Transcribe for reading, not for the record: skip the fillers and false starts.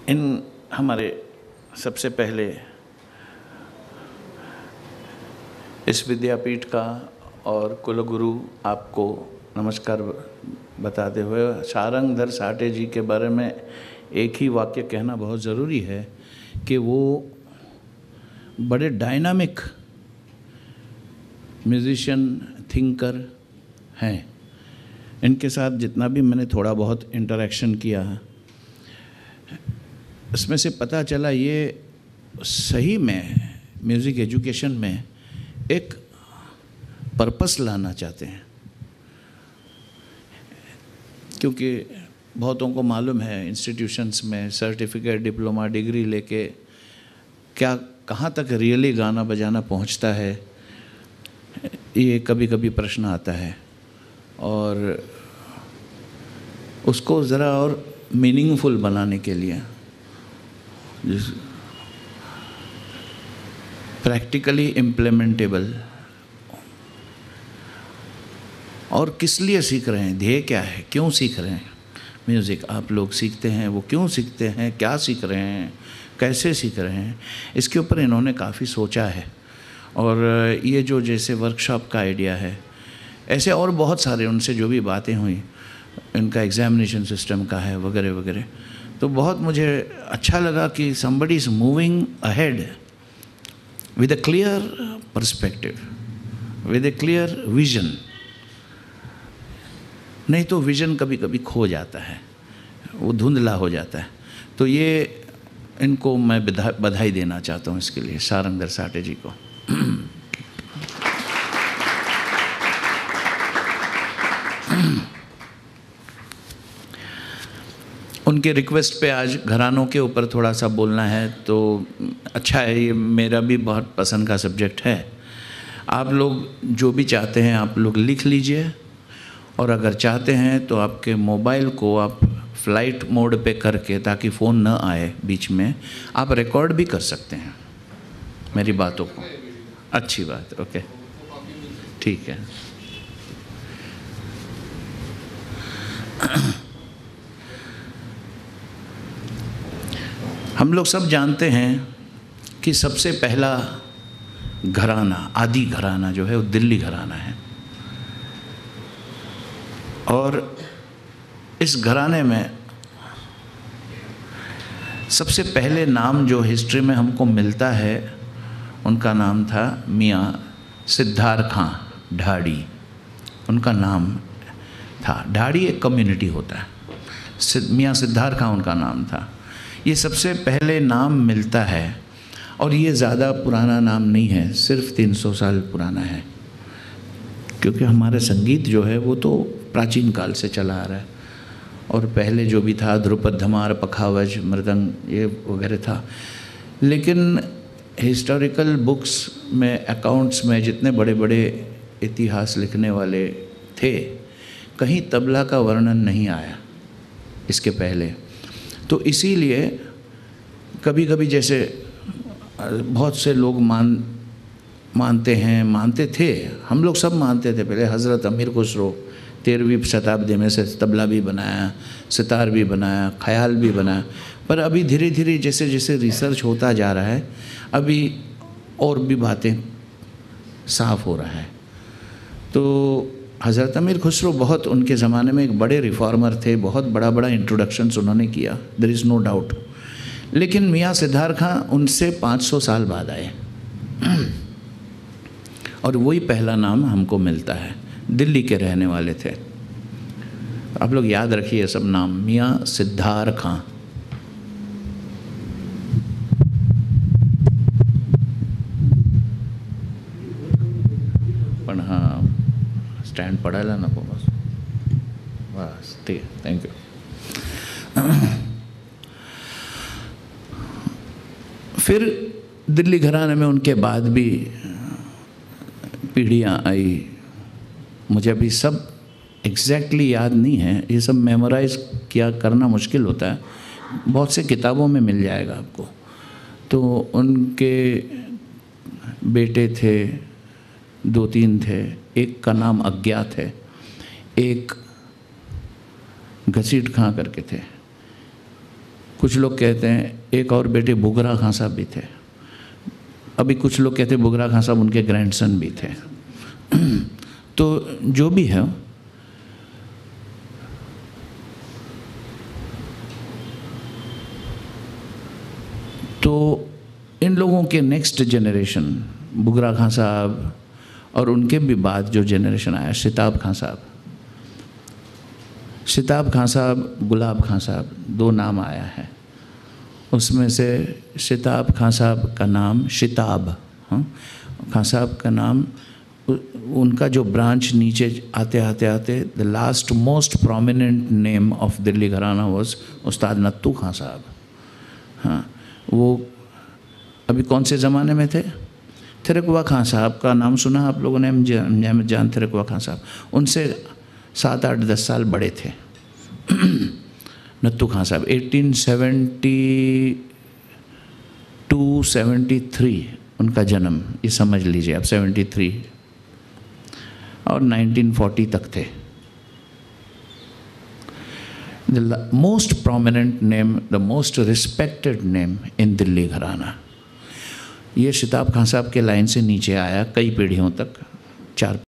इन हमारे सबसे पहले इस विद्यापीठ का और कुलगुरु आपको नमस्कार बताते हुए शारंगधर साठे जी के बारे में एक ही वाक्य कहना बहुत ज़रूरी है कि वो बड़े डायनामिक म्यूज़िशियन थिंकर हैं। इनके साथ जितना भी मैंने थोड़ा बहुत इंटरेक्शन किया उसमें से पता चला ये सही में म्यूज़िक एजुकेशन में एक पर्पस लाना चाहते हैं, क्योंकि बहुतों को मालूम है इंस्टीट्यूशंस में सर्टिफिकेट डिप्लोमा डिग्री लेके क्या कहाँ तक रियली गाना बजाना पहुँचता है, ये कभी कभी प्रश्न आता है। और उसको ज़रा और मीनिंगफुल बनाने के लिए प्रैक्टिकली इम्प्लीमेंटेबल और किस लिए सीख रहे हैं, ध्येय क्या है, क्यों सीख रहे हैं म्यूज़िक आप लोग सीखते हैं, वो क्यों सीखते हैं, क्या सीख रहे हैं, कैसे सीख रहे हैं, इसके ऊपर इन्होंने काफ़ी सोचा है। और ये जो जैसे वर्कशॉप का आइडिया है, ऐसे और बहुत सारे उनसे जो भी बातें हुई, इनका एग्ज़ामिनेशन सिस्टम का है वगैरह वगैरह, तो बहुत मुझे अच्छा लगा कि somebody is moving ahead with a clear perspective, with a clear vision। नहीं तो विज़न कभी कभी खो जाता है, वो धुंधला हो जाता है। तो ये इनको मैं बधाई देना चाहता हूँ इसके लिए, शारंगधर साठे जी को। उनके रिक्वेस्ट पे आज घरानों के ऊपर थोड़ा सा बोलना है, तो अच्छा है, ये मेरा भी बहुत पसंद का सब्जेक्ट है। आप लोग जो भी चाहते हैं आप लोग लिख लीजिए, और अगर चाहते हैं तो आपके मोबाइल को आप फ्लाइट मोड पे करके, ताकि फ़ोन न आए बीच में, आप रिकॉर्ड भी कर सकते हैं मेरी बातों को। अच्छी बात, ओके, ठीक है। हम लोग सब जानते हैं कि सबसे पहला घराना, आदि घराना जो है वो दिल्ली घराना है। और इस घराने में सबसे पहले नाम जो हिस्ट्री में हमको मिलता है, उनका नाम था मियाँ सिद्धार्थ खां ढाड़ी, उनका नाम था। ढाड़ी एक कम्युनिटी होता है, मियाँ सिद्धार्थ खां उनका नाम था। ये सबसे पहले नाम मिलता है, और ये ज़्यादा पुराना नाम नहीं है, सिर्फ 300 साल पुराना है, क्योंकि हमारा संगीत जो है वो तो प्राचीन काल से चला आ रहा है। और पहले जो भी था ध्रुपद, धमार, पखावज, मृदंग, ये वगैरह था। लेकिन हिस्टोरिकल बुक्स में, अकाउंट्स में जितने बड़े बड़े इतिहास लिखने वाले थे, कहीं तबला का वर्णन नहीं आया इसके पहले। तो इसीलिए कभी कभी जैसे बहुत से लोग मानते हैं, मानते थे, हम लोग सब मानते थे पहले, हज़रत अमीर खुसरो 13वीं शताब्दी में से तबला भी बनाया, सितार भी बनाया, ख्याल भी बनाया। पर अभी धीरे धीरे जैसे जैसे रिसर्च होता जा रहा है, अभी और भी बातें साफ हो रहा है। तो हज़रत अमीर खुसरो बहुत उनके ज़माने में एक बड़े रिफॉर्मर थे, बहुत बड़ा बड़ा इंट्रोडक्शंस उन्होंने किया, देयर इज़ नो डाउट। लेकिन मियाँ सिद्धार्थ खां उनसे 500 साल बाद आए, और वही पहला नाम हमको मिलता है। दिल्ली के रहने वाले थे, आप लोग याद रखिए सब नाम, मियाँ सिद्धार्थ खां। पण हाँ, स्टैंड पडायला नको बस, बस ठीक है, थैंक यू। फिर दिल्ली घराने में उनके बाद भी पीढ़ियाँ आई, मुझे अभी सब एग्जैक्टली याद नहीं है, ये सब मेमोराइज किया करना मुश्किल होता है, बहुत से किताबों में मिल जाएगा आपको। तो उनके बेटे थे, 2-3 थे, एक का नाम अज्ञात है, एक घसीट खां करके थे, कुछ लोग कहते हैं एक और बेटे बुगरा खां साहब भी थे। अभी कुछ लोग कहते हैं बुगरा खां साहब उनके ग्रैंडसन भी थे। तो जो भी है, तो इन लोगों के नेक्स्ट जनरेशन, बुगरा खां साहब और उनके भी बाद जो जनरेशन आया, शिताब खां साहब, शिताब खां साहब, गुलाब खां साहब, दो नाम आया है। उसमें से शिताब खां साहब का नाम शिताब, हाँ, खां साहब का नाम, उनका जो ब्रांच नीचे आते आते आते the last most prominent name of Delhi gharana was उस्ताद नत्तू खां साहब। हाँ, वो अभी कौन से ज़माने में थे? थिरकवा खां साहब का नाम सुना आप लोगों ने? जान थिरकवा खां साहब, उनसे 7, 8, 10 साल बड़े थे। नत्तू खां साहब 1872-73 उनका जन्म, ये समझ लीजिए आप, 73 और 1940 तक थे। The most prominent name, the most respected name in Delhi gharana. ये शिताब खां साहब के लाइन से नीचे आया कई पीढ़ियों तक, 4